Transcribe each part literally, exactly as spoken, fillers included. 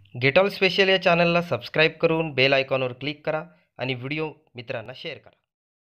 Gate all special या चॅनलला subscribe करून बेल आयकॉनवर क्लिक करा आणि व्हिडिओ मित्रांना शेअर करा.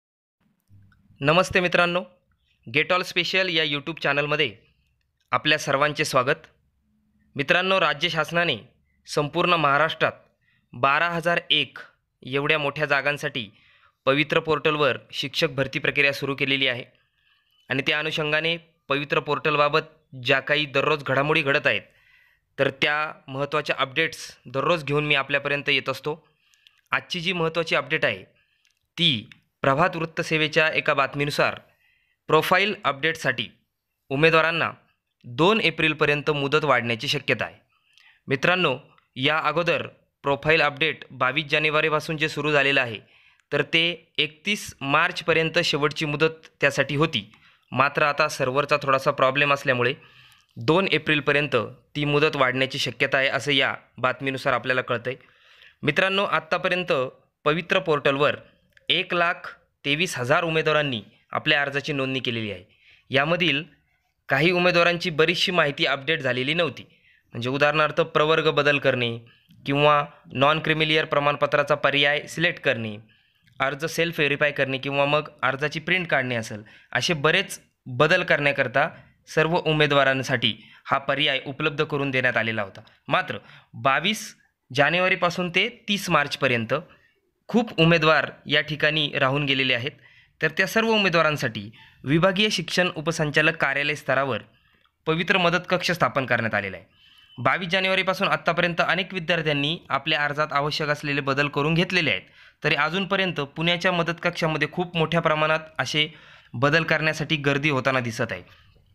नमस्ते मित्रांनो, गेट ऑल स्पेशल या यूट्यूब चॅनलमध्ये आपल्या सर्वांचे स्वागत. मित्रांनो, राज्य शासनाने संपूर्ण महाराष्ट्रात बारा हजार एक एवढ्या मोठ्या जागांसाठी पवित्र पोर्टलवर शिक्षक भरती प्रक्रिया सुरू केलेली आहे आणि त्या अनुषंगाने पवित्र पोर्टलबाबत ज्या काही दररोज घडामोडी घडत आहेत तर त्या महत्त्वाच्या अपडेट्स दररोज घेऊन मी आपल्यापर्यंत येत असतो. आजची जी महत्त्वाची अपडेट आहे ती प्रभात वृत्तसेवेच्या एका बातमीनुसार प्रोफाईल अपडेटसाठी उमेदवारांना दोन एप्रिलपर्यंत मुदत वाढण्याची शक्यता आहे. मित्रांनो, या अगोदर प्रोफाईल अपडेट बावीस जानेवारीपासून जे सुरू झालेलं आहे तर ते एकतीस मार्चपर्यंत शेवटची मुदत त्यासाठी होती. मात्र आता सर्व्हरचा थोडासा प्रॉब्लेम असल्यामुळे दोन एप्रिलपर्यंत ती मुदत वाढण्याची शक्यता आहे असं या बातमीनुसार आपल्याला कळतं आहे. मित्रांनो, आत्तापर्यंत पवित्र पोर्टलवर एक लाख तेवीस हजार उमेदवारांनी आपल्या अर्जाची नोंदणी केलेली आहे. यामधील काही उमेदवारांची बरीचशी माहिती अपडेट झालेली नव्हती. म्हणजे उदाहरणार्थ प्रवर्ग बदल करणे किंवा नॉन क्रिमिलियर प्रमाणपत्राचा पर्याय सिलेक्ट करणे, अर्ज सेल्फ व्हेरीफाय करणे किंवा मग अर्जाची प्रिंट काढणे असेल, असे बरेच बदल करण्याकरता सर्व उमेदवारांसाठी हा पर्याय उपलब्ध करून देण्यात आलेला होता. मात्र बावीस जानेवारीपासून ते तीस मार्चपर्यंत खूप उमेदवार या ठिकाणी राहून गेलेले आहेत. तर त्या सर्व उमेदवारांसाठी विभागीय शिक्षण उपसंचालक कार्यालय स्तरावर पवित्र मदत कक्ष स्थापन करण्यात आलेला आहे. बावीस जानेवारीपासून आत्तापर्यंत अनेक विद्यार्थ्यांनी आपल्या अर्जात आवश्यक असलेले बदल करून घेतलेले आहेत. तरी अजूनपर्यंत पुण्याच्या मदत कक्षामध्ये खूप मोठ्या प्रमाणात असे बदल करण्यासाठी गर्दी होताना दिसत आहे.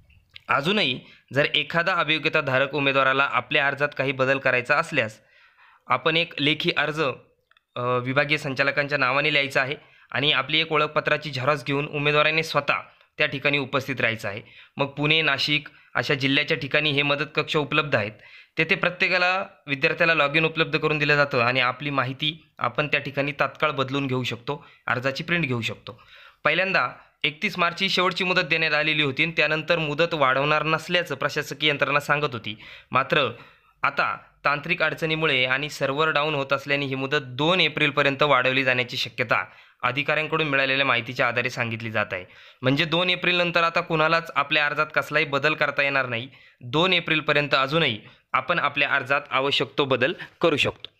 अजूनही जर एखादा अभियोग्यताधारक उमेदवाराला आपल्या अर्जात काही बदल करायचा असल्यास आपण एक लेखी अर्ज विभागीय संचालकांच्या नावाने लिहायचा आहे आणि आपली एक ओळखपत्राची झेरॉक्स घेऊन उमेदवाराने स्वतः त्या ठिकाणी उपस्थित राहायचं आहे. मग पुणे, नाशिक अशा जिल्ह्याच्या ठिकाणी हे मदत कक्ष उपलब्ध आहेत. तेथे प्रत्येकाला विद्यार्थ्याला लॉग इन उपलब्ध करून दिलं जातं आणि आपली माहिती आपण त्या ठिकाणी तात्काळ बदलून घेऊ शकतो, अर्जाची प्रिंट घेऊ शकतो. पहिल्यांदा एकतीस मार्च ही शेवटची मुदत देण्यात आलेली होती आणि त्यानंतर मुदत वाढवणार नसल्याचं प्रशासकीय यंत्रणा सांगत होती. मात्र आता तांत्रिक अडचणीमुळे आणि सर्व्हर डाऊन होत असल्याने ही मुदत दोन एप्रिलपर्यंत वाढवली जाण्याची शक्यता अधिकाऱ्यांकडून मिळालेल्या माहितीच्या आधारे सांगितली जात आहे. म्हणजे दोन एप्रिलनंतर आता कुणालाच आपल्या अर्जात कसलाही बदल करता येणार नाही. दोन एप्रिलपर्यंत अजूनही आपण आपल्या अर्जात आवश्यक तो बदल करू शकतो.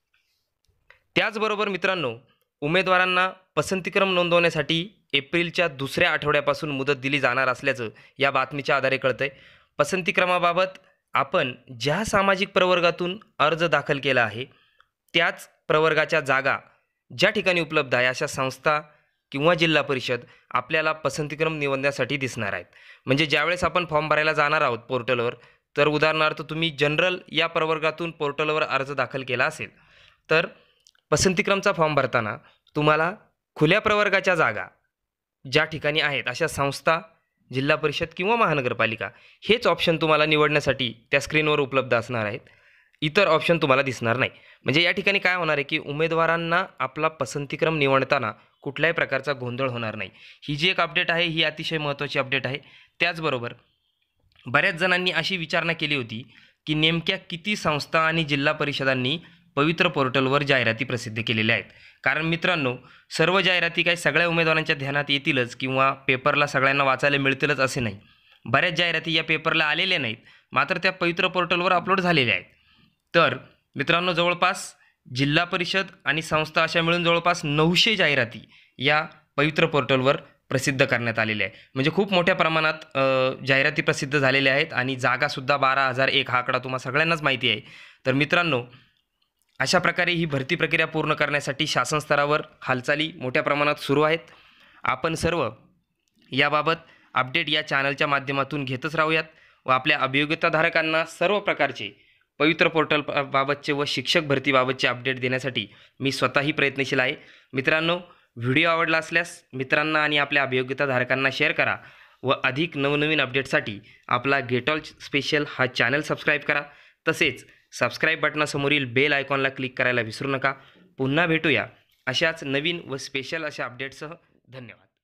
त्याचबरोबर मित्रांनो, उमेदवारांना पसंतीक्रम नोंदवण्यासाठी एप्रिलच्या दुसऱ्या आठवड्यापासून मुदत दिली जाणार असल्याचं या बातमीच्या आधारे कळतं आहे. पसंतीक्रमाबाबत आपण ज्या सामाजिक प्रवर्गातून अर्ज दाखल केला आहे त्याच प्रवर्गाच्या जागा ज्या ठिकाणी उपलब्ध आहे अशा संस्था किंवा जिल्हा परिषद आपल्याला पसंतीक्रम निवडण्यासाठी दिसणार आहेत. म्हणजे ज्यावेळेस आपण फॉर्म भरायला जाणार आहोत पोर्टलवर, तर उदाहरणार्थ तुम्ही जनरल या प्रवर्गातून पोर्टलवर अर्ज दाखल केला असेल तर पसंतीक्रमचा फॉर्म भरताना तुम्हाला खुल्या प्रवर्गाच्या जागा ज्या ठिकाणी आहेत अशा संस्था, जिल्हा परिषद किंवा महानगरपालिका हेच ऑप्शन तुम्हाला निवडण्यासाठी त्या स्क्रीनवर उपलब्ध असणार आहेत. इतर ऑप्शन तुम्हाला दिसणार नाही. म्हणजे या ठिकाणी काय होणार आहे की उमेदवारांना आपला पसंतीक्रम निवडताना कुठल्याही प्रकारचा गोंधळ होणार नाही. ही जी एक अपडेट आहे ही अतिशय महत्त्वाची अपडेट आहे. त्याचबरोबर बऱ्याच जणांनी अशी विचारणा केली होती की नेमक्या किती संस्था आणि जिल्हा परिषदांनी पवित्र पोर्टलवर जाहिराती प्रसिद्ध केलेल्या आहेत. कारण मित्रांनो, सर्व जाहिराती काही सगळ्या उमेदवारांच्या ध्यानात येतीलच किंवा पेपरला सगळ्यांना वाचायला मिळतीलच असे नाही. बऱ्याच जाहिराती या पेपरला आलेल्या नाहीत, मात्र त्या पवित्र पोर्टलवर अपलोड झालेल्या आहेत. तर मित्रांनो, जवळपास जिल्हा परिषद आणि संस्था अशा मिळून जवळपास नऊशे जाहिराती या पवित्र पोर्टलवर प्रसिद्ध करण्यात आलेल्या आहे. म्हणजे खूप मोठ्या प्रमाणात जाहिराती प्रसिद्ध झालेल्या आहेत आणि जागासुद्धा बारा हजार एक हा आकडा तुम्हाला सगळ्यांनाच माहिती आहे. तर मित्रांनो, अशा प्रकारे ही भरती प्रक्रिया पूर्ण करण्यासाठी शासन स्तरावर हालचाली मोठ्या प्रमाणात सुरू आहेत. आपण सर्व याबाबत अपडेट या चॅनलच्या माध्यमातून घेतच राहूयात व आपल्या अभियोग्यताधारकांना सर्व प्रकारचे पवित्र पोर्टल बाबतचे व शिक्षक भरतीबाबतचे अपडेट देण्यासाठी मी स्वतःही प्रयत्नशील आहे. मित्रांनो, व्हिडिओ आवडला असल्यास मित्रांना आणि आपल्या अभियोग्यताधारकांना शेअर करा व अधिक नवनवीन अपडेटसाठी आपला गेट ऑल स्पेशल हा चॅनल सबस्क्राईब करा. तसेच सबस्क्राईब बटनासमोरील बेल आयकॉनला क्लिक करायला विसरू नका. पुन्हा भेटूया अशाच नवीन व स्पेशल अशा अपडेटसह. धन्यवाद.